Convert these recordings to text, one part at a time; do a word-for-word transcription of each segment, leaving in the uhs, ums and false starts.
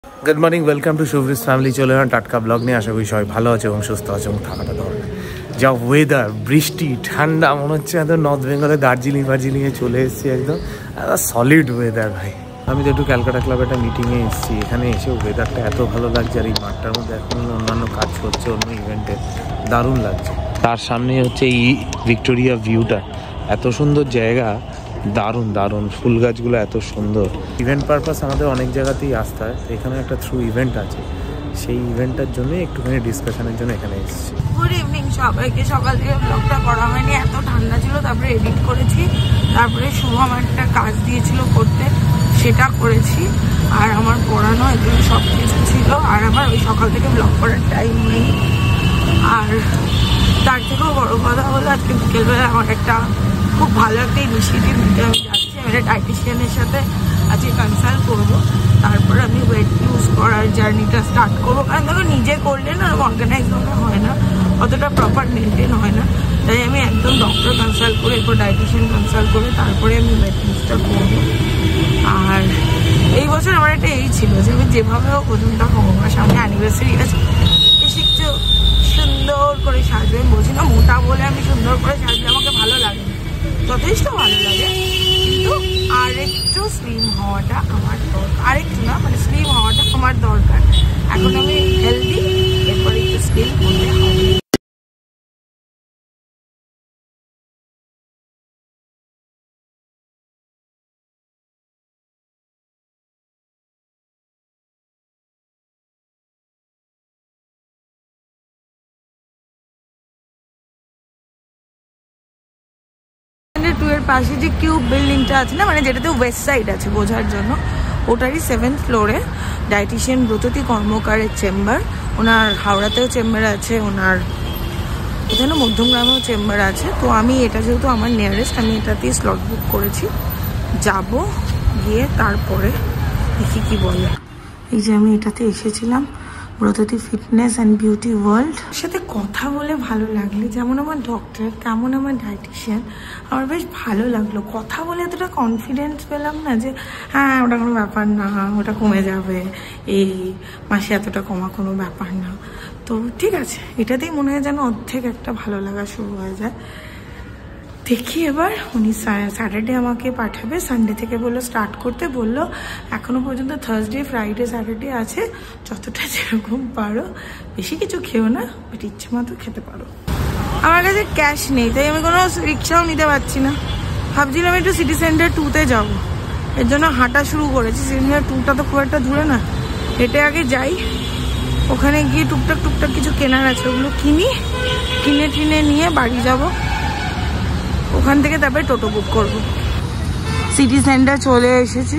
Good morning welcome to Shubhri's family चले एলাম টাটকা ব্লগ নিয়ে আশা করি সবাই ভালো আছে এবং সুস্থ আছে এবং থাকাটা দরকার যা ওয়েদার বৃষ্টি ঠান্ডা মনে হচ্ছে একদম নর্থ বেঙ্গলে দার্জিলিং ফার্জিলিংয়ে চলে এসেছি একদম সলিড ওয়েদার ভাই আমি তো একটু ক্যালকাটা ক্লাবে একটা মিটিংয়ে এসেছি এখানে এসে ওয়েদারটা এত ভালো লাগছে আর এই মাঠটার মধ্যে এখন অন্যান্য কাজ হচ্ছে অন্য ইভেন্টে দারুণ লাগছে তার সামনে হচ্ছে এই ভিক্টোরিয়া ভিউটা এত সুন্দর জায়গা দারুণ দারুণ ফুল গাছগুলো এত সুন্দর ইভেন্ট পারপাস আমাদের অনেক জায়গাতেই আসতে হয় এখানে একটা থ্রু ইভেন্ট আছে সেই ইভেন্টটার জন্য একটুখানি ডিসকাশনের জন্য এখানে এসেছি গুড ইভিনিং সবাইকে সকাল থেকে ব্লগটা করা হয়নি এত ঠান্ডা ছিল তারপরে এডিট করেছি তারপরে শুভম একটা কাজ দিয়েছিল করতে সেটা করেছি আর আমার পড়ানো এগুলো সব কিছু ছিল আর আমার ওই সকাল থেকে ব্লগ করার টাইম নেই আর তার থেকেও বড় কথা হলো আজকে বিকেলবেলা আমার একটা খুব ভালো একটা ইনিশিয়েটিভ নিতে আমি যাচ্ছি আমি একটা ডায়েটিশিয়ানের সাথে আজকে কনসাল্ট করবো তারপর আমি ওয়েট লুজ করার জার্নিটা স্টার্ট করবো কারণ দেখো নিজে করলে না অর্গানাইজভাবে হয় না অতটা প্রপার মেনটেন হয় না তাই আমি একদম ডক্টর কনসাল্ট করে এরপর ডায়েটিশিয়ান কনসাল্ট করে তারপরে আমি ওয়েট লুজটা করবো আর এই বছর আমার একটা এই ছিল যে আমি যেভাবে হোক ওজনটা কমাবো আমার সামনে অ্যানিভার্সারি আছে শিখছো সুন্দর করে সাজবে বলছি না মোটা বলে আমি সুন্দর করে সাজলে আমাকে ভালো লাগে যথেষ্ট ভালো লাগে কিন্তু আরেকটু স্লিম হওয়াটা আমার দরকার আরেকটু না মানে স্লিম হওয়াটা আমার দরকার এখন আমি হেলদি এরপরে একটু স্লিম করতে হবে টু এর পাশে যে কিউব বিল্ডিংটা আছে না মানে যেটাতে ওয়েস্ট সাইড আছে বোঝার জন্য ওটারই সেভেন্থ ফ্লোরে ডায়েটিশিয়ান ব্রততী কর্মকারের চেম্বার ওনার হাওড়াতেও চেম্বার আছে ওনার ওখানে মধ্যমগ্রামেও চেম্বার আছে তো আমি এটা যেহেতু আমার নিয়ারেস্ট আমি এটাতেই স্লট বুক করেছি যাব গিয়ে তারপরে দেখি কি বলে এই যে আমি এটাতে এসেছিলাম Bratati fitness and beauty world সাথে কথা বলে ভালো লাগলে যেমন আমার ডক্টর তেমন আমার ডায়েটিশিয়ান আমার বেশ ভালো লাগলো কথা বলে এতটা কনফিডেন্স পেলাম না যে হ্যাঁ ওটা কোনো ব্যাপার না ওটা কমে যাবে এই মাসে এতটা কমা কোনো ব্যাপার না তো ঠিক আছে এটাতেই মনে হয় যেন অর্ধেক একটা ভালো লাগা শুরু হয়ে যায় দেখি এবার উনি স্যাটারডে আমাকে পাঠাবে সানডে থেকে বললো স্টার্ট করতে বললো এখনো পর্যন্ত থার্সডে ফ্রাইডে স্যাটারডে আছে যতটা যেরকম পারো বেশি কিছু খেও না বাট ইচ্ছে মতো খেতে পারো আমার কাছে ক্যাশ নেই তাই আমি কোনো রিক্সাও নিতে পারছি না ভাবছিলাম একটু সিটি সেন্টার টুতে যাবো এর জন্য হাঁটা শুরু করেছি সিটি সেন্টার টুটা তো খুব একটা দূরে না হেঁটে আগে যাই ওখানে গিয়ে টুকটাক টুকটাক কিছু কেনার আছে ওগুলো কিনি কিনে টিনে নিয়ে বাড়ি যাবো ওখান থেকে তারপরে টোটো বুক করবো সিটি সেন্টার চলে এসেছি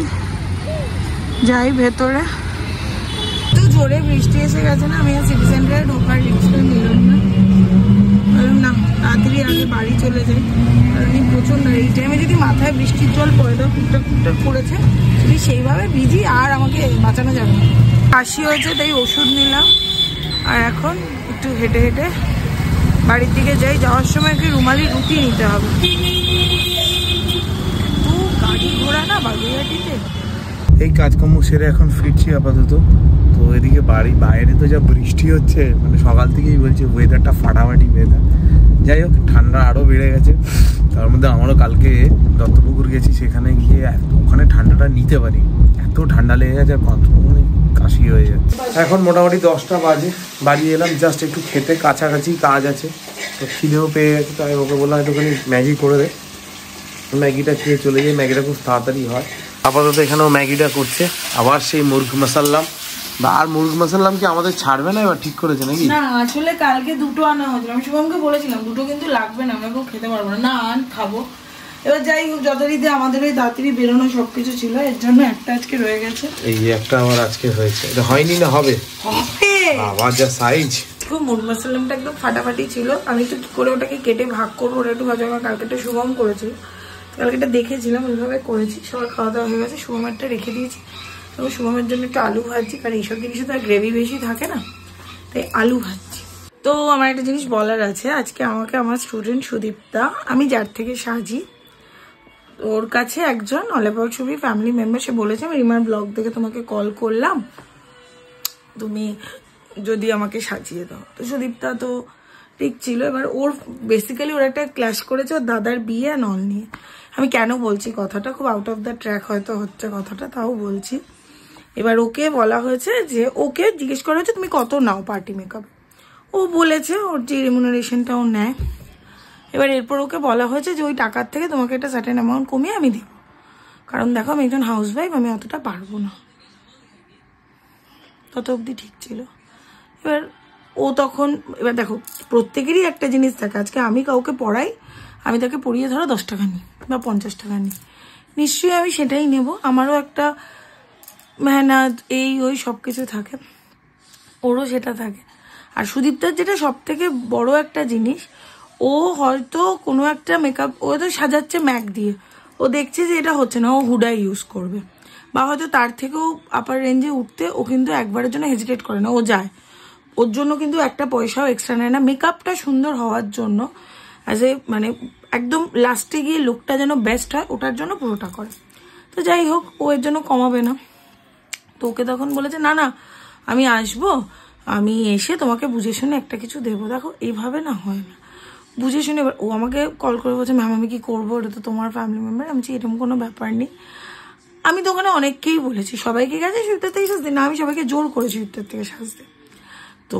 যাই ভেতরে তো জোরে বৃষ্টি এসে গেছে না আমি সিটি সেন্টারে ঢোকার রিক্সা নিলাম না বললাম না তাড়াতাড়ি আগে বাড়ি চলে যাই কারণ এই প্রচন্ড এই টাইমে যদি মাথায় বৃষ্টির জল পড়ে দাও টুকটাক টুকটাক পড়েছে যদি সেইভাবে ভিজি আর আমাকে বাঁচানো যাবে না কাশি হয়েছে তাই ওষুধ নিলাম আর এখন একটু হেঁটে হেঁটে বাড়ির দিকে যাই যাওয়ার সময় একটু রুমালি রুটি নিতে হবে তো গাড়ি ঘোড়া না বাগুইহাটিতে এই কাজকর্ম সেরে এখন ফিরছি আপাতত তো এদিকে বাড়ি বাইরে তো যা বৃষ্টি হচ্ছে মানে সকাল থেকেই বলছে ওয়েদারটা ফাটাফাটি ওয়েদার যাই হোক ঠান্ডা আরও বেড়ে গেছে তার মধ্যে আমারও কালকে দত্তপুকুর গেছি সেখানে গিয়ে ওখানে ঠান্ডাটা নিতে পারি এত ঠান্ডা লেগে গেছে মানে কাশি হয়ে যাচ্ছে এখন মোটামুটি দশটা বাজে বাড়ি এলাম জাস্ট একটু খেতে কাছাকাছি কাজ আছে তো খিদেও পেয়ে গেছে তাই ওকে বললাম একটুখানি ম্যাগি করে দে ম্যাগিটা খেয়ে চলে যাই ম্যাগিটা খুব তাড়াতাড়ি হয় আপাতত এখানেও ম্যাগিটা করছে আবার সেই মুরগ মশাল্লাম বা আর মুরগ মশাল্লাম কি আমাদের ছাড়বে না এবার ঠিক করেছে নাকি না আসলে কালকে দুটো আনা হয়েছিল আমি শুভমকে বলেছিলাম দুটো কিন্তু লাগবে না আমরা কেউ খেতে পারবো না না আন খাবো এবার যাই হোক যথারীতি আমাদের ওই তাড়াতাড়ি বেরোনো সবকিছু ছিল এর জন্য একটা আজকে রয়ে গেছে এই একটা আমার আজকে হয়েছে এটা হয়নি না হবে হবে আবার যা সাইজ খুব মুরগ মশাল্লামটা একদম ফাটাফাটি ছিল আমি তো কি করে ওটাকে কেটে ভাগ করবো ওটা একটু ভাজা কালকেটা শুভম করেছিল কালকেটা দেখেছিলাম ওইভাবে করেছি সবার খাওয়া দাওয়া হয়ে গেছে শুভমেরটা রেখে দিয়েছি তবে শুভমের জন্য একটু আলু ভাজছি কারণ এইসব জিনিসে তো আর গ্রেভি বেশি থাকে না তাই আলু ভাজছি তো আমার একটা জিনিস বলার আছে আজকে আমাকে আমার স্টুডেন্ট সুদীপ্তা আমি যার থেকে সাজি ওর কাছে একজন অল অ্যাবাউট ছবি ফ্যামিলি মেম্বার সে বলেছে আমি রিমার ব্লগ থেকে তোমাকে কল করলাম তুমি যদি আমাকে সাজিয়ে দাও। তো সুদীপ্তা তো ঠিক ছিল। এবার ওর বেসিক্যালি ওর একটা ক্ল্যাশ করেছে ওর দাদার বিয়ে আর নল নিয়ে। আমি কেন বলছি কথাটা, খুব আউট অফ দ্য ট্র্যাক হয়তো হচ্ছে কথাটা, তাও বলছি। এবার ওকে বলা হয়েছে যে, ওকে জিজ্ঞেস করা হয়েছে তুমি কত নাও পার্টি মেকআপ, ও বলেছে ওর যে রেমুনারেশনটা ও নেয়। এবার এরপর ওকে বলা হয়েছে যে ওই টাকার থেকে তোমাকে একটা সার্টেন অ্যামাউন্ট কমিয়ে আমি দেবো, কারণ দেখো আমি একজন হাউস ওয়াইফ, আমি অতটা পারবো না। তত অবধি ঠিক ছিল। এবার ও তখন, এবার দেখো প্রত্যেকেরই একটা জিনিস থাকে, আজকে আমি কাউকে পড়াই, আমি তাকে পড়িয়ে ধরো দশ টাকা নিই বা পঞ্চাশ টাকা নিই, নিশ্চয়ই আমি সেটাই নেব, আমারও একটা মেহনত এই ওই সব কিছু থাকে, ওরও সেটা থাকে। আর সুদীপ্তার যেটা সব থেকে বড় একটা জিনিস, ও হয়তো কোনো একটা মেকআপ, ও তো সাজাচ্ছে ম্যাক দিয়ে, ও দেখছে যে এটা হচ্ছে না, ও হুডাই ইউজ করবে, বা হয়তো তার থেকেও আপার রেঞ্জে উঠতে ও কিন্তু একবারের জন্য হেজিটেট করে না, ও যায়, ওর জন্য কিন্তু একটা পয়সাও এক্সট্রা নেয় না, মেকআপটা সুন্দর হওয়ার জন্য, অ্যাজ এ মানে একদম লাস্টে গিয়ে লুকটা যেন বেস্ট হয় ওটার জন্য পুরোটা করে। তো যাই হোক, ও এর জন্য কমাবে না। তো ওকে তখন বলেছে না না আমি আসবো, আমি এসে তোমাকে বুঝে শুনে একটা কিছু দেবো। দেখো এইভাবে না হয় না, বুঝে শুনে। এবার ও আমাকে কল করে বলছে ম্যাম আমি কি করবো, এটা তো তোমার ফ্যামিলি মেম্বার। আমি এরকম কোনো ব্যাপার নেই। আমি তো ওখানে অনেককেই বলেছি, সবাইকে গেছে সুইপ্তার থেকে সাজতে, না আমি সবাইকে জোর করেছি সুইপ্তার থেকে সাজতে। তো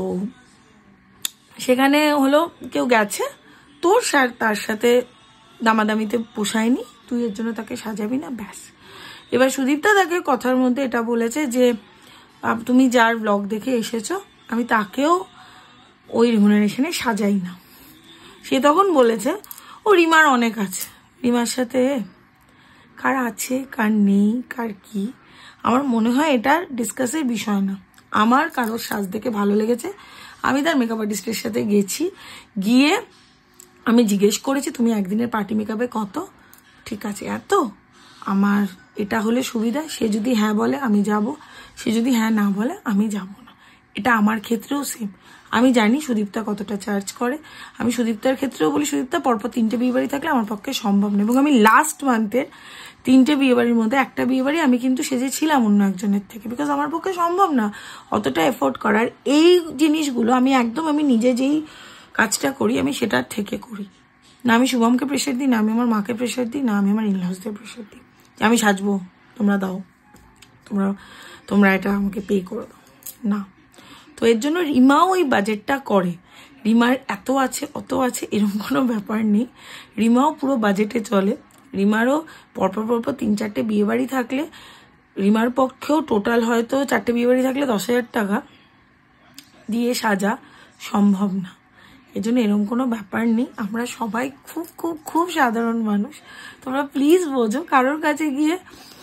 সেখানে হলো কেউ গেছে, তোর স্যার তার সাথে দামাদামিতে পোষায়নি, তুই এর জন্য তাকে সাজাবি না, ব্যাস। এবার সুদীপ্তা তাকে কথার মধ্যে এটা বলেছে যে তুমি যার ব্লগ দেখে এসেছো আমি তাকেও ওই রেমুনারেশনে সাজাই না। সে তখন বলেছে ও রিমার অনেক আছে, রিমার সাথে কার আছে কার নেই কার কি, আমার মনে হয় এটা ডিসকাসের বিষয় না। আমার কারোর সাজ দেখে ভালো লেগেছে, আমি তার মেকআপ আর্টিস্টের সাথে গেছি, গিয়ে আমি জিজ্ঞেস করেছি তুমি একদিনের পার্টি মেকআপে কত, ঠিক আছে এত, আমার এটা হলে সুবিধা। সে যদি হ্যাঁ বলে আমি যাব, সে যদি হ্যাঁ না বলে আমি যাব না। এটা আমার ক্ষেত্রেও সেম। আমি জানি সুদীপ্তা কতটা চার্জ করে, আমি সুদীপ্তার ক্ষেত্রেও বলি সুদীপ্তা পরপর তিনটে বিয়ে বাড়ি থাকলে আমার পক্ষে সম্ভব নয়। এবং আমি লাস্ট মান্থের তিনটে বিয়ে বাড়ির মধ্যে একটা বিয়ে বাড়ি আমি কিন্তু সেজেছিলাম অন্য একজনের থেকে, বিকজ আমার পক্ষে সম্ভব না অতটা এফোর্ড করার। এই জিনিসগুলো আমি একদম আমি নিজে যেই কাজটা করি আমি সেটার থেকে করি না। আমি শুভমকে প্রেশার দিই না, আমি আমার মাকে প্রেশার দিই না, আমি আমার ইনলসদের প্রেশার দিই যে আমি সাজবো তোমরা দাও, তোমরা তোমরা এটা আমাকে পে করে দাও না। তো এর জন্য রিমাও ওই বাজেটটা করে, রিমার এত আছে অত আছে এরকম কোনো ব্যাপার নেই, রিমাও পুরো বাজেটে চলে। রিমারও পরপর পরপর তিন চারটে বিয়ে বাড়ি থাকলে, রিমার পক্ষেও টোটাল হয়তো চারটে বিয়ে বাড়ি থাকলে দশ হাজার টাকা দিয়ে সাজা সম্ভব না। এজন্য এরকম কোনো ব্যাপার নেই, আমরা সবাই খুব খুব খুব সাধারণ মানুষ। তোমরা প্লিজ বোঝো, কারোর কাছে গিয়ে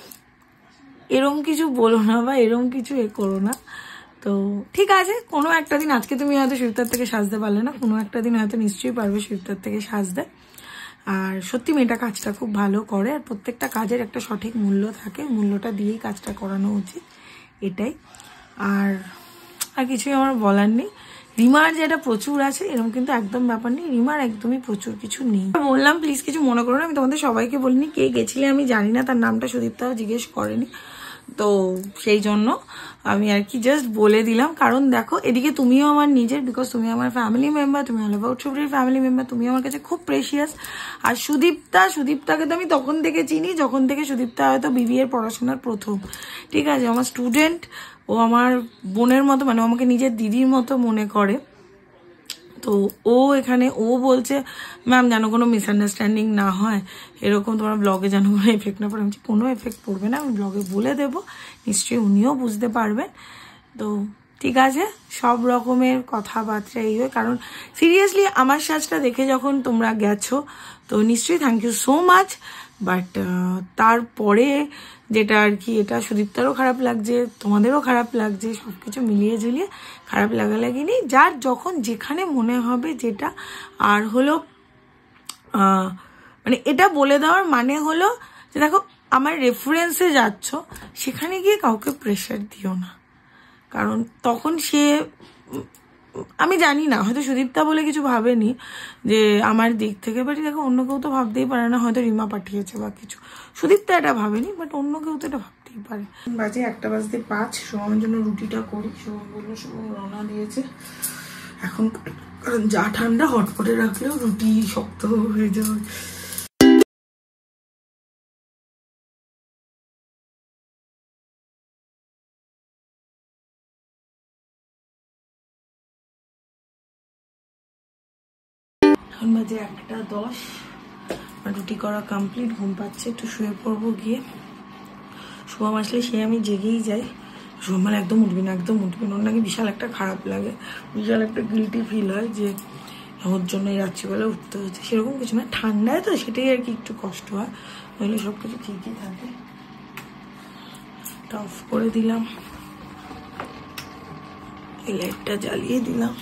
এরম কিছু বলো না বা এরম কিছু এ করো না। তো ঠিক আছে, কোনো একটা দিন, আজকে তুমি হয়তো সুইপ্তার থেকে সাজতে পারলে না, কোনো একটা দিন হয়তো নিশ্চয়ই পারবে সুইপ্তার থেকে সাজতে। আর সত্যি মেয়েটা কাজটা খুব ভালো করে, আর প্রত্যেকটা কাজের একটা সঠিক মূল্য থাকে, মূল্যটা দিয়েই কাজটা করানো উচিত, এটাই। আর আর কিছুই আমার বলার নেই। রিমার যেটা প্রচুর আছে এরকম কিন্তু একদম ব্যাপার নেই, রিমার একদমই প্রচুর কিছু নেই। বললাম প্লিজ কিছু মনে করো না, আমি তোমাদের সবাইকে বলিনি, কে গেছিলে আমি জানি না, তার নামটা সুদীপ্তাও জিজ্ঞেস করেনি, তো সেই জন্য আমি আর কি জাস্ট বলে দিলাম। কারণ দেখো এদিকে তুমিও আমার নিজের, বিকজ তুমি আমার ফ্যামিলি মেম্বার, তুমি অল অ্যাবাউট শুভ্রির ফ্যামিলি মেম্বার, তুমি আমার কাছে খুব প্রেশিয়াস। আর সুদীপ্তা, সুদীপ্তাকে তো আমি তখন থেকে চিনি যখন থেকে সুদীপ্তা হয়তো বিবি এর পড়াশোনার প্রথম, ঠিক আছে, আমার স্টুডেন্ট, ও আমার বোনের মতো, মানে আমাকে নিজের দিদির মতো মনে করে। তো ও এখানে ও বলছে ম্যাম যেন কোনো মিসআন্ডারস্ট্যান্ডিং না হয়, এরকম তোমার ব্লগে যেন কোনো এফেক্ট না পড়ে। আমি কোনো এফেক্ট পড়বে না, আমি ব্লগে বলে দেবো, নিশ্চয়ই উনিও বুঝতে পারবেন। তো ঠিক আছে, সব রকমের কথাবার্তা এই হয়, কারণ সিরিয়াসলি আমার সাজটা দেখে যখন তোমরা গেছো তো নিশ্চয়ই thank you so much. But তারপরে যেটা আর কি, এটা সুদীপ্তারও খারাপ লাগছে, তোমাদেরও খারাপ লাগছে, সব কিছু মিলিয়ে ঝুলিয়ে খারাপ লাগা লাগেনি, যার যখন যেখানে মনে হবে যেটা। আর হলো মানে এটা বলে দেওয়ার মানে হলো যে দেখো আমার রেফারেন্সে যাচ্ছ, সেখানে গিয়ে কাউকে প্রেশার দিও না, কারণ তখন সে আমি জানি না, হয়তো সুদীপ্তা বলে কিছু ভাবেনি যে আমার দিক থেকে, বাট দেখো অন্য কেউ তো ভাবতেই পারে না, হয়তো রিমা পাঠিয়েছে বা কিছু, সুদীপ্তা এটা ভাবেনি, বাট অন্য কেউ তো এটা ভাবতেই পারে। বাজে একটা বাজতে পাঁচ, সোমের জন্য রুটিটা করি, সোম বললো সোম রওনা দিয়েছে এখন, কারণ যা ঠান্ডা হটপটে রাখলেও রুটি শক্ত হয়ে যাবে। এখন বাজে একটা দশ, রুটি করা কমপ্লিট, ঘুম পাচ্ছে, একটু শুয়ে পড়বো গিয়ে। শুভম আসলে সে আমি জেগেই যাই, শুভম মানে একদম উঠবি না, একদম উঠবি না, ওর নাকি বিশাল একটা খারাপ লাগে, বিশাল একটা গিল্টি ফিল হয় যে ওর জন্য এই রাত্রিবেলা উঠতে হচ্ছে। সেরকম কিছু না, ঠান্ডায় তো সেটাই আর কি একটু কষ্ট হয়, নইলে সব কিছু ঠিকই থাকে। অফ করে দিলাম, এই লাইটটা জ্বালিয়ে দিলাম,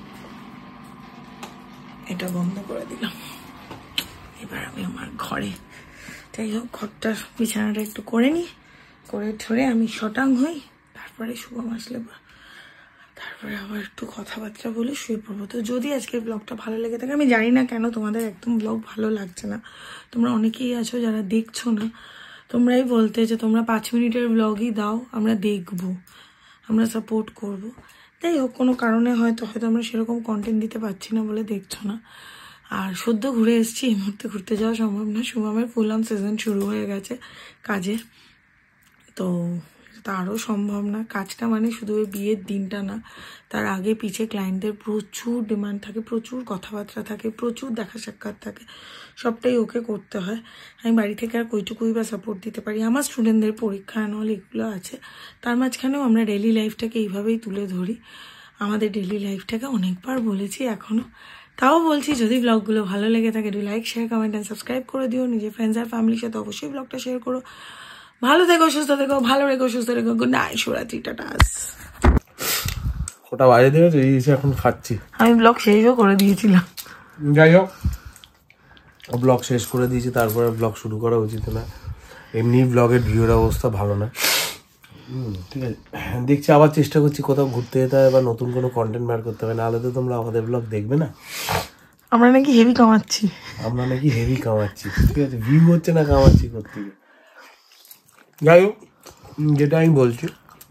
এটা বন্ধ করে দিলাম। এবার আমি আমার ঘরে, যাই হোক ঘরটার বিছানাটা একটু করে নিই, করে ঠরে আমি শটাং হই, তারপরে শুভম আসলে তারপরে আবার একটু কথাবার্তা বলে শুয়ে পড়বো। তো যদি আজকের ব্লগটা ভালো লেগে থাকে, আমি জানি না কেন তোমাদের একদম ব্লগ ভালো লাগছে না, তোমরা অনেকেই আছো যারা দেখছো না, তোমরাই বলতে যে তোমরা পাঁচ মিনিটের ব্লগই দাও, আমরা দেখবো, আমরা সাপোর্ট করব। যাই হোক কোনো কারণে হয়তো হয়তো আমরা সেরকম কন্টেন্ট দিতে পারছি না বলে দেখছো না। আর সদ্য ঘুরে এসেছি, এই মুহূর্তে ঘুরতে যাওয়া সম্ভব না, শুভমের ফুল অন সিজন শুরু হয়ে গেছে কাজের, তো তারও সম্ভব না। কাজটা মানে শুধু ওই বিয়ের দিনটা না, তার আগে পিছে ক্লায়েন্টদের প্রচুর ডিমান্ড থাকে, প্রচুর কথাবার্তা থাকে, প্রচুর দেখা সাক্ষাৎ থাকে, সবটাই ওকে করতে হয়। আমি বাড়ি থেকে আর কইটুকুই বা সাপোর্ট দিতে পারি, আমার স্টুডেন্টদের পরীক্ষা অ্যানুয়াল এগুলো আছে, তার মাঝখানেও আমরা ডেইলি লাইফটাকে এইভাবেই তুলে ধরি। আমাদের ডেইলি লাইফটাকে অনেকবার বলেছি এখনও, তাও বলছি, যদি ব্লগগুলো ভালো লেগে থাকে do like share comment and subscribe করে দিও, নিজের ফ্রেন্ডস আর ফ্যামিলির সাথে অবশ্যই ব্লগটা শেয়ার করো। ভালো থেকো, সুস্থ থেকো, ভালো রেখো, সুস্থ রেখো, গুড নাইট, শুভরাত্রি, টাটাস। ওটা বাইরে দিয়ে এসে এখন খাচ্ছি, আমি ব্লগ শেষও করে দিয়েছিলাম। যাই হোক ব্লগ শেষ করে দিয়েছি, তারপরে ব্লগ শুরু করা উচিত না, এমনি ব্লগের ভিউর অবস্থা ভালো না। হুম ঠিক আছে, দেখছি আবার চেষ্টা করছি কোথাও ঘুরতে যেতে হবে বা নতুন কোনো কন্টেন্ট বার করতে হবে, নাহলে তো তোমরা আমাদের ব্লগ দেখবে না। আমরা নাকি হেভি কামাচ্ছি, আমরা নাকি হেভি কামাচ্ছি, ঠিক আছে, ভিউ হচ্ছে না, কামাচ্ছি করতে। যাই হোক যেটা আমি বলছি,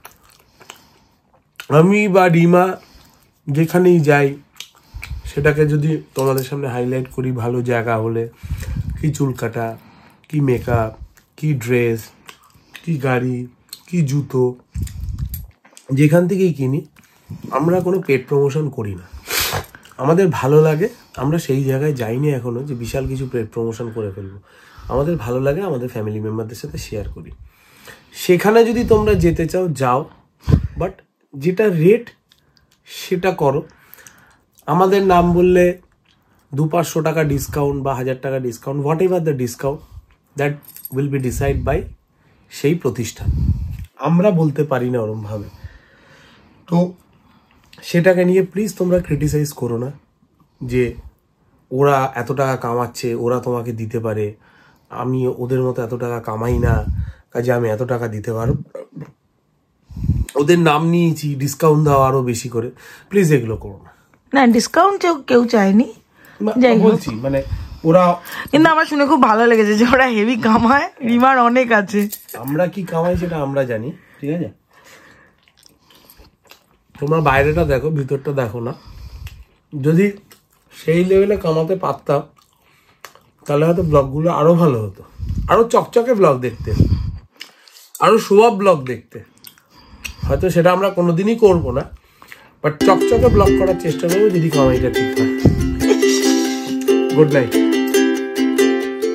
আমি বা রিমা যেখানেই যাই সেটাকে যদি তোমাদের সামনে হাইলাইট করি, ভালো জায়গা হলে, কি চুল কাটা, কি মেকআপ, কি ড্রেস, কি গাড়ি, কি জুতো, যেখান থেকেই কিনি, আমরা কোনো পেড প্রমোশন করি না, আমাদের ভালো লাগে, আমরা সেই জায়গায় যাইনি এখনো যে বিশাল কিছু পেড প্রমোশন করে ফেলবো, আমাদের ভালো লাগে, আমাদের ফ্যামিলি মেম্বারদের সাথে শেয়ার করি। সেখানে যদি তোমরা যেতে চাও যাও, বাট যেটা রেট সেটা করো। আমাদের নাম বললে দু পাঁচশো টাকা ডিসকাউন্ট বা হাজার টাকা discount, whatever the discount, that will be decide by সেই প্রতিষ্ঠান, আমরা বলতে পারি না ওরমভাবে। তো সেটাকে নিয়ে প্লিজ তোমরা ক্রিটিসাইজ করো না যে ওরা এত টাকা কামাচ্ছে, ওরা তোমাকে দিতে পারে, আমি ওদের মতো এত টাকা কামাই না, কাজে আমি এত টাকা দিতে পারব, ওদের নাম নিয়েছি ডিসকাউন্ট দাও আরো বেশি করে, প্লিজ এগুলো করো না। না ডিসকাউন্ট কেউ চায়নি, বলছি মানে ওরা, কিন্তু আমার শুনে খুব ভালো লেগেছে যে ওরা হেভি কামায়, রিমার অনেক আছে, আমরা কি কামাই সেটা আমরা জানি, ঠিক আছে। তোমরা বাইরেটা দেখো, ভিতরটা দেখো না। যদি সেই লেভেলে কামাতে পারতাম তাহলে হয়তো ব্লগগুলো আরো ভালো হতো, আরো চকচকে ব্লগ দেখতে, আরো শোয়া ব্লগ দেখতে। হয়তো সেটা আমরা কোনোদিনই করবো না, বাট চকচকে ব্লগ করার চেষ্টা করবো যদি কামাইটা ঠিক হয়। Good night.